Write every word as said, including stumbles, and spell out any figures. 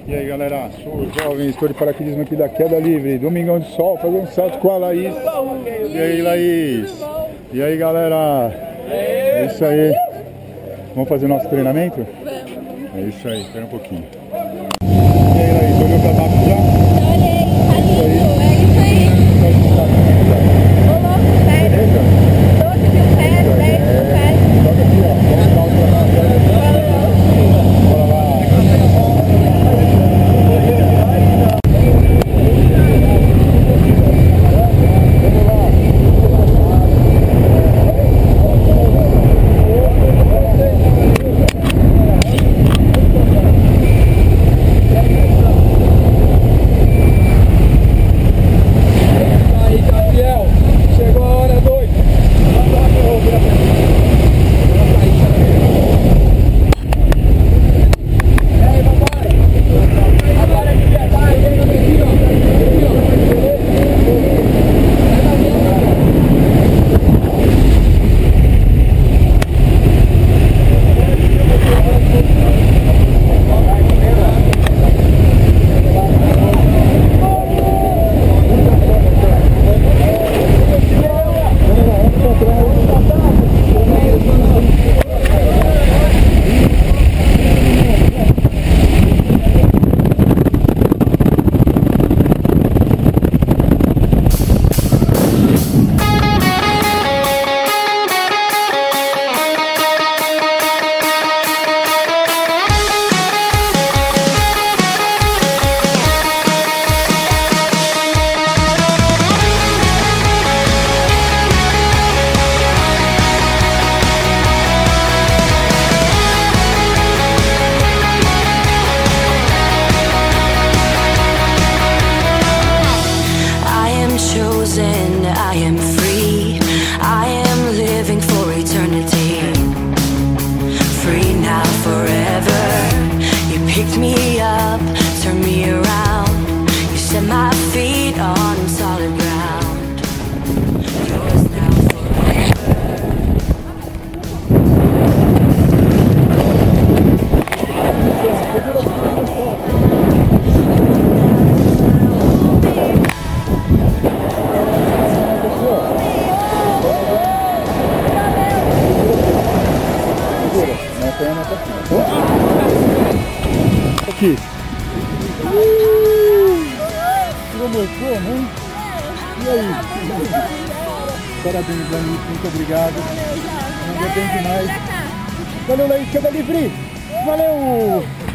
E aí galera, sou o jovem, estou de paraquedismo aqui da Queda Livre, Domingão de Sol, fazer um salto com a Laís. E aí Laís? E aí galera? É isso aí. Vamos fazer nosso treinamento? É isso aí, espera um pouquinho. E aí Laís, olhou pra mapa já? Olhei, tá lindo, é isso aí. Ô, pega. doze mil pés, dez mil pés. Toca aqui, ó. Vamos dar um treinamento. Bora lá. I am free, I am living for eternity. Free now, forever. You picked me up, turned me around. You set my feet on solid ground. Yours now, Aqui. Tirou mostrou, né? E aí? Parabéns, Laís, muito obrigado. Não deu bem demais. Valeu, Laís, Queda Livre! Valeu!